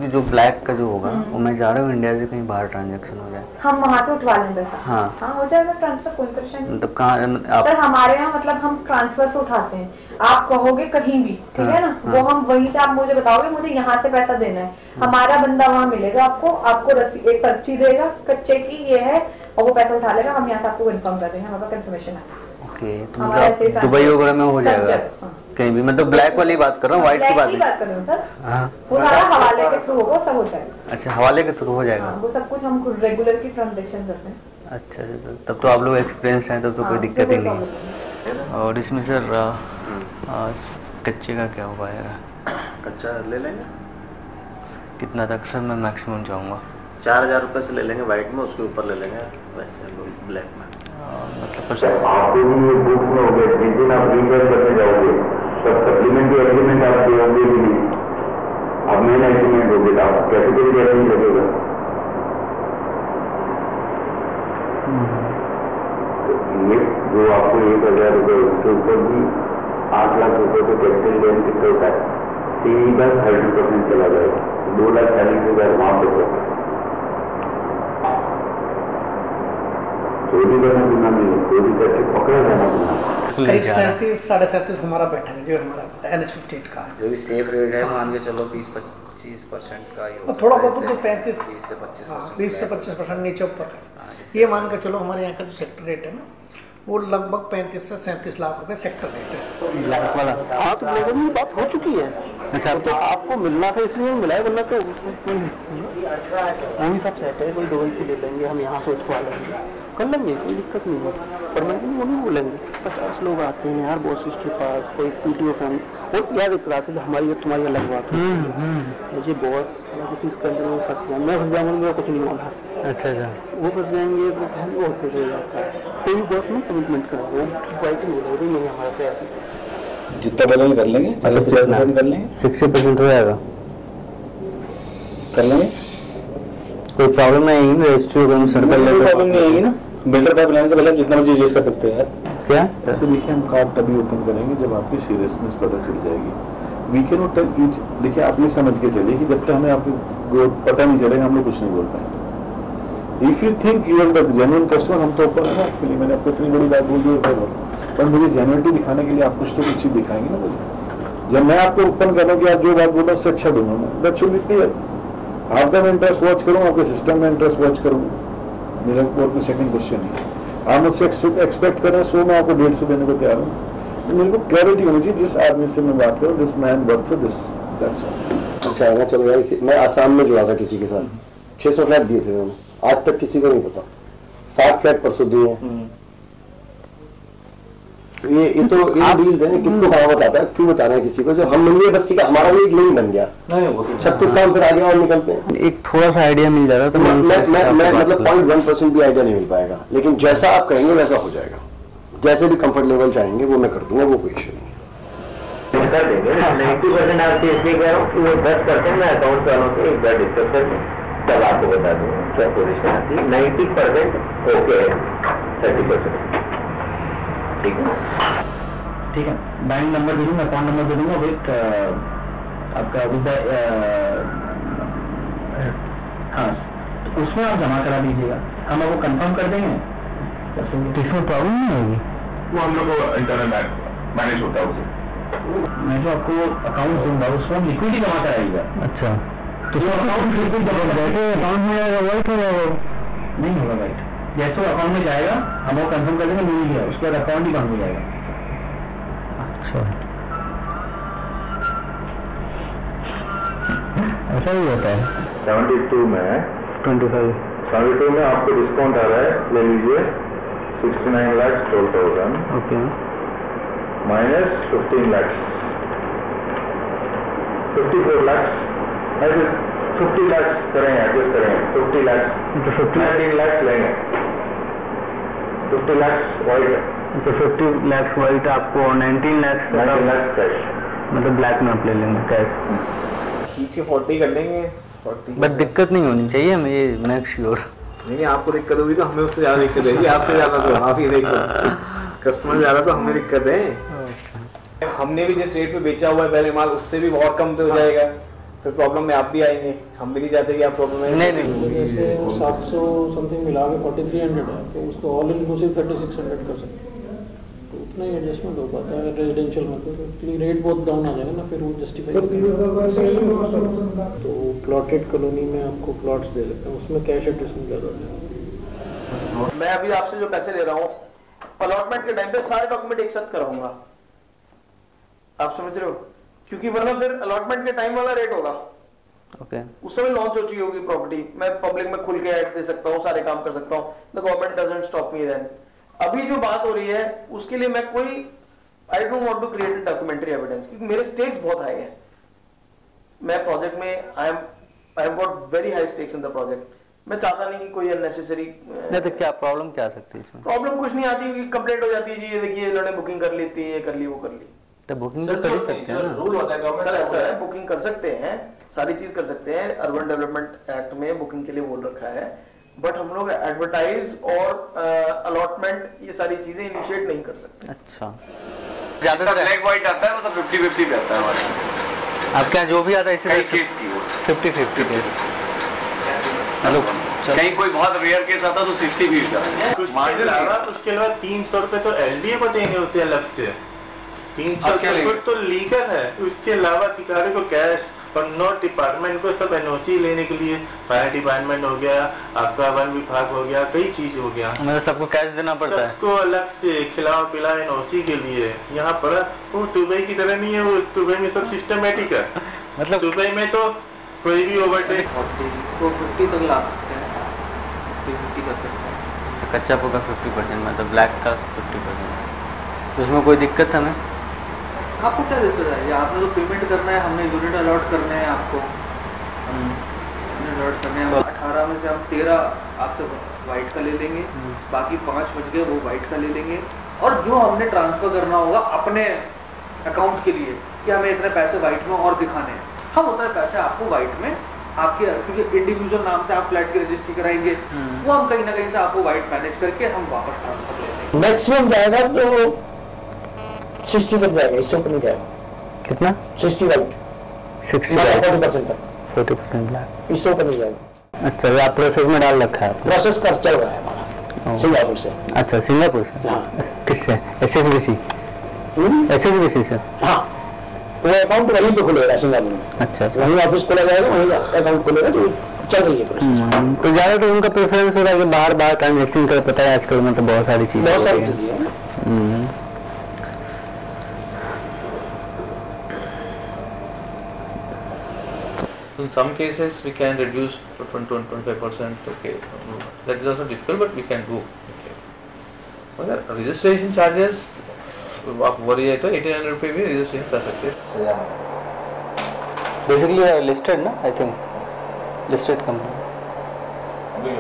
कि जो ब्लैक का जो होगा वो मैं जा रहा हूँ इंडिया से कहीं बाहर ट्रांजेक्शन हो जाए, हम वहाँ से उठवा लेंगे सर। हाँ हाँ हो जाएगा ट्रांसफर, कोई परेशानी नहीं। मतलब कहाँ सर हमारे यहाँ मतलब हम ट्रांसफर से उठाते हैं, आप कहोगे कहीं भी, ठीक है ना, वो हम वहीं से आप मुझे बताओगे मुझे यहाँ से पैसा देना है, हमारा बंदा वहाँ मिलेगा आपको, आपको एक पर्ची देगा कच्चे की ये है, और वो पैसा उठा लेगा, हम यहाँ से आपको कंफर्म कर देंगे, हमारे पास कंफर्मेशन है। ओके, तो मतलब दुबई वगैरह में हो जाएगा कहीं भी, मतलब ब्लैक वाली बात कर रहा हूँ, व्हाइट की बात कर रहे हो सर। वो सारा हवाले के थ्रू होगा, सब हो जाएगा। अच्छा, हवाले के थ्रू हो जाएगा। वो सब कुछ हम रेगुलर की ट्रांजेक्शन करते हैं। अच्छा, तब तो आप लोग एक्सपीरियंस हैं, तब तो कोई दिक्कत ही नहीं है। और इसमें सर कच्चे का क्या हो पाएगा? कच्चा ले लेंगे। कितना तक सर मैं मैक्सिमम जाऊँगा? 4000 रुपये से ले लेंगे वाइट में, उसके ऊपर ले लेंगे वैसे ब्लैक में। मतलब आपके लिए बुक में हो गए, जिस दिन आप रीपेयर करने जाओगे तब सप्लीमेंट्री एग्रीमेंट आप देंगे भी नहीं, अब मेन एग्रीमेंट होगी, आप कैपिटल गारंटी लगेगा। ये जो आपको 1000 रुपये, उसके ऊपर भी 8 लाख रुपये को कैपिटल गेन कितना होता है, सीधा 30% चला जाएगा, 2,40,000 वहाँ पे होगा। चोरी करना गुना नहीं है, चोरी करके पकड़ा जाना गुना। करीब 37-37.5 हमारा बैठा है, जो हमारा NH-58 का है, जो भी सेफ रेट है मान के चलो 20-25% का ही होगा, थोड़ा बहुत तो 35 20 से 25% नीचे ऊपर है। ये मान के चलो हमारे यहाँ का जो सेक्टर रेट है ना, वो लगभग 35 से 37 लाख रुपए सेक्टर रेट है। ब्लैक वाला? हाँ, तो ब्लैक में बात हो चुकी है। अच्छा, तो आपको मिलना था इसलिए मिला है, वरना तो वही सब सेट है, कोई दुबई से ले लेंगे, हम यहाँ से उठवा लेंगे, कर लेंगे, कोई दिक्कत नहीं है। पर मैं वो नहीं बोलेंगे 50 लोग आते हैं यार बॉस के पास, कोई PTO फैमिली, और यार एक क्लास है हमारी और तुम्हारी अलग बात है। मुझे बॉस किसी इस कंट्री में फंस जाए, मैं फंस जाऊँगा, मेरा कुछ नहीं होना। अच्छा, वो फंस जाएंगे तो हम बहुत खुश हो जाता है। कोई भी बॉस नहीं कमिटमेंट करा, वो क्वालिटी हो रही नहीं हमारे से ऐसी। जितना बदल कर लेंगे, 50% कर लेंगे, 60% हो जाएगा, कर लेंगे, कोई प्रॉब्लम नहीं आएगी। रजिस्ट्री वगैरह में सर्कल कोई प्रॉब्लम नहीं आएगी ना। बेटर था प्लान के पहले जितना मुझे यूज कर सकते हैं यार। क्या ऐसे देखिए, हम कार्ड तभी ओपन करेंगे जब आपकी सीरियसनेस पता चल जाएगी। We can not tell each, देखिए आप ये समझ के चलिए कि जब तक हमें आपको पता नहीं चलेगा हम लोग कुछ नहीं बोल पाएंगे। If you think you are the genuine customer, हम तो ओपन है ना आपके लिए, मैंने आपको इतनी बड़ी बात बोल दी है, पर मुझे जेन्युइनिटी दिखाने के लिए आप कुछ तो कुछ चीज दिखाएंगे ना मुझे। जब मैं आपको ओपन कर रहा हूँ कि आप जो बात बोल रहे उससे अच्छा दूंगा मैं, दैट शुड बी क्लियर। आपका मैं इंटरेस्ट वॉच करूँ, आपके सिस्टम में इंटरेस्ट वॉच करूँ, मेरा कोई सेकंड क्वेश्चन है। आप मुझसे एक्सपेक्ट कर रहे हैं 100, मैं आपको 150 देने को तैयार हूँ। तो मेरे को क्लैरिटी होनी चाहिए, जिस आदमी से मैं बात करूँ, this man work for this. अच्छा है ना, चलो यार, मैं आसाम में जुड़ा था किसी के साथ, 600 फ्लैट दिए थे मैंने, आज तक किसी को नहीं पता। 7 फ्लैट परसों दिए हैं। ये तो ये डील है, किसको कहाँ बताता है, क्यों बताना है किसी को, जो हम मिल गए बस ठीक है, हमारा भी एक लिंक बन गया, 36 काम फिर आगे और निकलते हैं। एक थोड़ा सा आइडिया मिल जाता तो मैं मतलब 0.1% भी आइडिया नहीं मिल पाएगा, लेकिन जैसा आप कहेंगे वैसा हो जाएगा, जैसे भी कंफर्ट लेवल चाहेंगे वो मैं कर दूंगा, वो कोई इश्यू नहीं कर देंगे। 90% आपसे इसलिए कह रहा हूँ कि वो 10% मैं अकाउंट वालों से एक बार डिस्कस कर तब आपको बता दूंगा क्या पोजिशन आती है। 90% ओके है, 30% ठीक है। ठीक है, बैंक नंबर दे दूंगा, अकाउंट नंबर दे दूंगा, विद आपका विद हाँ, तो उसमें आप जमा करा दीजिएगा, हम आपको कंफर्म कर देंगे, इसमें प्रॉब्लम नहीं होगी। वो हम लोग को इंटरनल मैनेज होता है उसे। मैं जो आपको अकाउंट दूंगा उसमें लिक्विडिटी जमा कराइएगा। अच्छा, तो वो अकाउंट बिल्कुल जमा कराएगा, अकाउंट में जाएगा वाइट हो जाएगा? नहीं होगा वाइट, जैसे वो अकाउंट में जाएगा हम वो कंफर्म कर देंगे, मिल गया, उसके बाद अकाउंट ही बंद हो जाएगा। अच्छा, ऐसा ही होता है। 72 में 72 में आपको डिस्काउंट आ रहा है, ले लीजिए 69,12,000 ओके, माइनस 15 लाख, 54 लाख, ऐसे 50 लाख करेंगे, एडजस्ट करेंगे, 50 लाख, 19 लाख लेंगे, 50 लाख वाइट, तो 50 लाख वाइट आपको 19 लाख कैश, मतलब ब्लैक में आप ले लेंगे कैश, खींच के 40 कर लेंगे, 40। बट दिक्कत नहीं होनी चाहिए हमें, ये मेक श्योर। नहीं, आपको दिक्कत होगी तो हमें उससे ज्यादा दिक्कत है, आपसे ज्यादा तो आप ही देखो, कस्टमर ज्यादा तो हमें दिक्कत है। हमने भी जिस रेट पे बेचा हुआ है पहले माल, उससे भी बहुत कम पे हो जाएगा, फिर प्रॉब्लम में आप भी आएंगे, हम भी नहीं चाहते कि आप प्रॉब्लम में। नहीं जैसे 700 समथिंग मिला के 4300 है, तो उसको ऑल इंक्लूसिव 3600 कर सकते हैं, तो उतना ही एडजस्टमेंट हो पाता है रेजिडेंशियल में। तो रेट बहुत डाउन आ जाएगा ना, फिर वो जस्टिफाई तो प्लॉटेड कॉलोनी में आपको प्लॉट्स दे सकते हैं, उसमें कैश एडजस्टमेंट ज़्यादा हो जाएगा। मैं अभी आपसे जो पैसे ले रहा हूँ अलॉटमेंट के टाइम पे सारे डॉक्यूमेंट एक साथ कराऊंगा, आप समझ रहे हो, क्योंकि वरना फिर अलॉटमेंट के टाइम वाला रेट होगा। ओके उस समय लॉन्च हो चुकी होगी प्रॉपर्टी, मैं पब्लिक में खुल के ऐड दे सकता हूँ, सारे काम कर सकता हूँ, the government doesn't stop me then. अभी जो बात हो रही है उसके लिए मैं कोई I don't want to create documentary evidence, क्योंकि मेरे स्टेक्स बहुत हाई है। मैं प्रोजेक्ट में I have got very high stakes in the project. मैं चाहता नहीं कि कोई अननेसेसरी। नहीं तो क्या प्रॉब्लम क्या आ सकती है इसमें? प्रॉब्लम कुछ नहीं आती, कंप्लेंट हो जाती है जी ये देखिए इन्होंने बुकिंग कर ली थी, ये कर ली वो कर ली। तो बुकिंग तो कर ही सकते हैं ना, रूल होता है गवर्नमेंट ऐसा है, बुकिंग कर सकते हैं, सारी चीज कर सकते हैं। अर्बन डेवलपमेंट एक्ट में बुकिंग के लिए बोल रखा है, बट हम लोग एडवर्टाइज और अलॉटमेंट ये सारी चीजें इनिशिएट नहीं कर सकते। अच्छा ज्यादा ब्लैक व्हाइट आता है, वो सब 50-50 पे आता है हमारे। आपके यहाँ जो भी आता है इसे केस की 50-50 केस, कहीं कोई बहुत रेयर केस आता तो 60 भी कुछ मार्जिन आ रहा, उसके अलावा 300 रुपए तो एलडीए को देंगे होते हैं अलग से, 300 रुपए तो लीगल है, उसके अलावा अधिकारी को कैश और नोट डिपार्टमेंट को सब एनओसी लेने के लिए, फायर डिपार्टमेंट हो गया, आपका वन विभाग हो गया, कई चीज हो गया, मतलब सबको कैश देना पड़ता है, सबको अलग से खिलाओ पिलाओ एनओसी के लिए। यहाँ पर वो दुबई की तरह नहीं है, वो दुबई में सब सिस्टमेटिक है। मतलब दुबई में तो कोई भी ओवरटेक 50 तक ला सकते हैं, 50 कर सकते हैं। अच्छा कच्चा पक्का 50%, मतलब ब्लैक का 50%, तो उसमें कोई दिक्कत हमें? आपको क्या दिक्कत है? ये आपने तो पेमेंट करना है, हमने यूनिट अलॉट करने हैं आपको, यूनिट अलॉट करने हैं। 18 में से हम 13 आपसे वाइट का ले लेंगे, बाकी 5 बच गए वो वाइट का ले लेंगे, और जो हमने ट्रांसफर करना होगा अपने अकाउंट के लिए कि हमें इतने पैसे वाइट में और दिखाने हैं, हम उतने पैसे आपको वाइट में आपके, क्योंकि इंडिविजुअल नाम से आप फ्लैट की रजिस्ट्री कराएंगे, वो हम कहीं ना कहीं से आपको वाइट मैनेज करके हम वापस ट्रांसफर ले लेंगे। मैक्सिमम जाएगा तो 60 तक जाएगा, इससे ऊपर नहीं जाएगा। कितना? 60 वाइट, 40% तक, 40% ब्लैक, इससे ऊपर नहीं जाएगा। अच्छा ये आप प्रोसेस में डाल रखा है? प्रोसेस कर चल रहा है हमारा सिंगापुर से। अच्छा सिंगापुर से? किससे? SSBC? SSBC से? हाँ, वो अकाउंट वहीं पे खुलेगा सिंगापुर में। अच्छा वहीं ऑफिस खोला जाएगा, वहीं अकाउंट खुलेगा, तो चल रही है। तो ज्यादा तो उनका प्रेफरेंस हो रहा है कि बाहर बाहर ट्रांजेक्शन कर, पता है आजकल में तो बहुत सारी चीजें हैं। In some cases we can reduce to 20-25%. Okay, that is also difficult, but we can do. Okay. मगर registration charges आप वरी है तो 1800 रुपये भी रजिस्ट्रेशन कर सकते हैं। बेसिकली लिस्टेड ना, आई थिंक लिस्टेड कंपनी,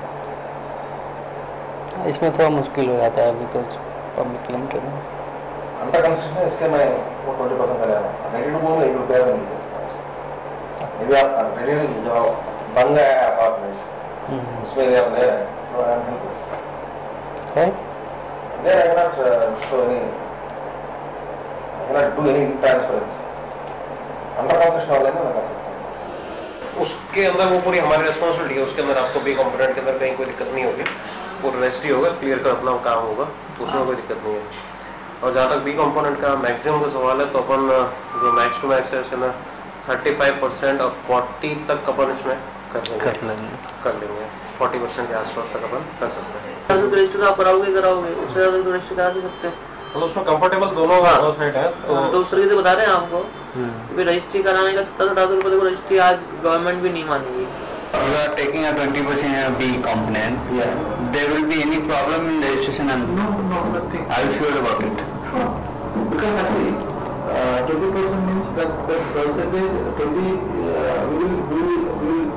इसमें थोड़ा मुश्किल हो जाता है बिकॉज पब्लिक लिमिटेड है। अंडर कंस्ट्रक्शन है, इसके मैं वो 20% कर रहा हूँ, रेडी टू गो में 1 रुपया नहीं है। यदि आप रेडी जो बन गया है अपार्टमेंट, उसमें यदि आप ले रहे हैं तो आई एम हेल्पलेस है, there I can not show any, I can not do any transparency. Under construction वाले ना लगा सकते हैं, उसके अंदर वो पूरी हमारी रिस्पॉन्सिबिलिटी है, उसके अंदर आपको बी कंपोनेंट के अंदर कहीं कोई दिक्कत नहीं होगी, पूरा रेस्टी होगा, क्लियर का अपना काम होगा, तो उसमें कोई दिक्कत नहीं है। और जहाँ तक बी कंपोनेंट का मैक्सिमम का सवाल है, तो अपन जो मैक्स टू मैक्स है इसके अंदर 35% और 40 तक अपन इसमें कर लेंगे 40% के आसपास तक अपन कर सकते हैं। रजिस्टर आप कराओगे उससे ज्यादा रजिस्टर करा सकते हैं, मतलब उसमें कंफर्टेबल दोनों साइड है। तो उस तरीके से बता रहे हैं आपको कि रजिस्ट्री कराने का 70-80 रुपए, देखो रजिस्ट्री आज गवर्नमेंट भी नहीं मानेगी। You are taking a 20% B component. Yeah. There will be any problem in registration? And No, nothing. Are you sure about it? Sure. Because actually, 20% means that percentage 20 will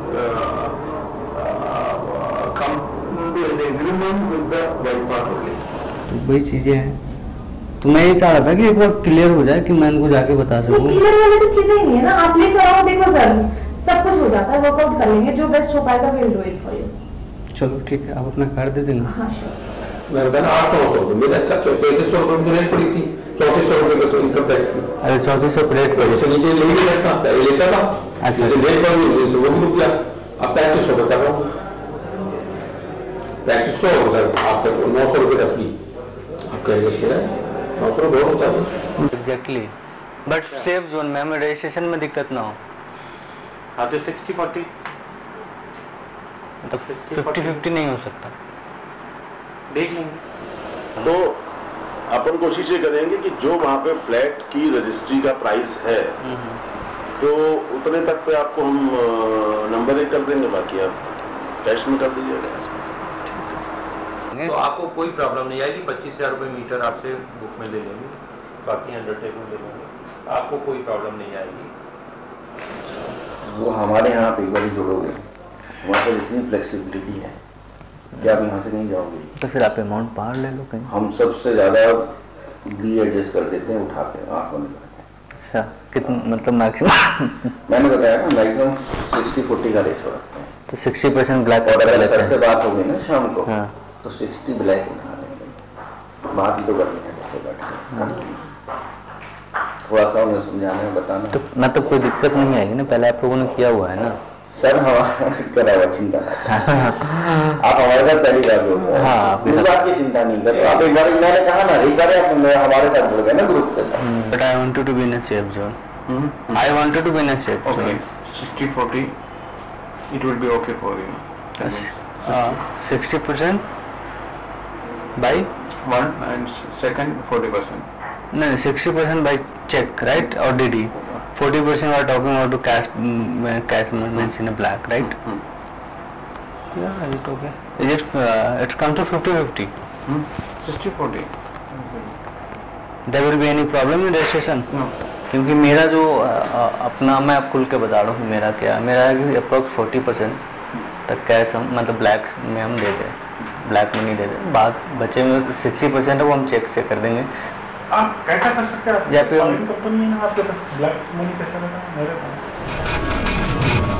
come to an agreement with the white part only. तो वही चीजें हैं, तो मैं ये चाह रहा था कि एक बार क्लियर हो जाए कि मैं इनको जाके बता सकूं। क्लियर वाली तो चीजें ही है ना, आप लेकर आओ, देखो सर सब कुछ हो जाता है, वर्कआउट कर लेंगे, जो बेस्ट हो पाएगा will do it for you. चलो ठीक है, आप अपना कार्ड दे देंगे। हाँ श्योर। मेरे 800 मेरे अच्छा 3300 रुपये की रेंट पड़ी थी, ₹3400 का तो इनकम टैक्स। अरे 3400 प्लेट पर उससे नीचे नहीं लेता था, लेता था। अच्छा, रेट पर भी वो भी रुक गया। अब 3500 बता रहा हूँ, 3500 आपका 900 रुपये रफली आपका एडजस्ट है, 900 रुपये बहुत होता है। एग्जैक्टली, बट सेफ जोन में हमें रजिस्ट्रेशन में दिक्कत ना हो। हाँ तो 60-40 मतलब 50-50 नहीं हो सकता, देख लेंगे। तो अपन कोशिश ये करेंगे कि जो वहाँ पे फ्लैट की रजिस्ट्री का प्राइस है तो उतने तक पे आपको हम नंबर 1 कर देंगे, बाकी आप कैश में कर दीजिएगा। तो आपको कोई प्रॉब्लम नहीं आएगी, 25,000 रुपये मीटर आपसे बुक में ले लेंगे, बाकी अंडरटेकिंग ले लेंगे, आपको कोई प्रॉब्लम नहीं आएगी। वो हमारे यहाँ पे एक बार जुड़ोगे, वहाँ पर इतनी फ्लेक्सिबिलिटी है कि आप यहाँ से कहीं जाओगे तो फिर आप अमाउंट बाहर ले लो कहीं। हम सबसे ज़्यादा भी एडजस्ट कर देते हैं, उठा के आँख बंद करके। अच्छा, कितना मतलब मैक्सिमम? मैंने बताया ना, मैक्सिमम 60-40 का रेशो रखते हैं। तो 60% ब्लैक और अगर सर से बात होगी ना शाम को, हाँ। तो 60 ब्लैक उठा लेंगे। बात ही तो करनी है जैसे बैठ के, थोड़ा सा उन्हें समझाना है, बताना। तो मतलब कोई दिक्कत नहीं आएगी ना, पहले आप लोगों ने किया हुआ है ना सर। हमारा करा हुआ चिंता आप हमारे साथ पहली बार बोल रहे हैं। हाँ, इस बात की चिंता नहीं कर। आप एक बार मैंने कहा ना, एक बार आप हमारे साथ जुड़ गए ना ग्रुप के साथ। But I wanted to be in a safe zone. I wanted to be in a safe zone. 60-40 it will be okay for you. 60% by one and second 40%. No, 60% by check, right? Or DD. 40% we are talking about to cash means in a black, right? Yeah, is it okay? Is it? It's come to 50-50. 60-40. There will be any problem in registration? No. क्योंकि मेरा जो अपना, मैं आप खुल के बता रहा हूँ मेरा क्या, मेरा है कि अप्रोक्स 40% तक कैश हम मतलब ब्लैक में हम दे दें, ब्लैक में नहीं दे दें, बाद बचे में 60% है वो हम चेक से कर देंगे। आप कैसा कर सकते हैं? या फिर कंपनी है ना आपके पास, ब्लैक मनी कैसा लगा मेरे पास।